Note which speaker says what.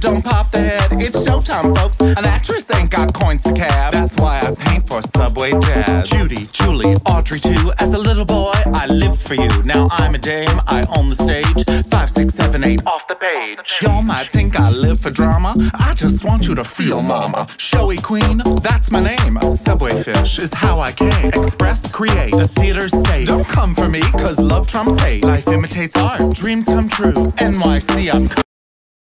Speaker 1: don't pop the head. It's showtime, folks. An actress ain't got coins for cabs. That's why I paint for Subway Jazz. Judy, Julie, Audrey too. As a little boy, I lived for you. Now I'm a dame, I own the stage. 5, 6, 7, 8, off the page. Y'all might think I live for drama. I just want you to feel, mama. Showy queen, that's my name. Subway fish is how I came. Express, create, the theater's safe. Don't come for me, cause love trumps hate. Life imitates art, dreams come true. NYC, I'm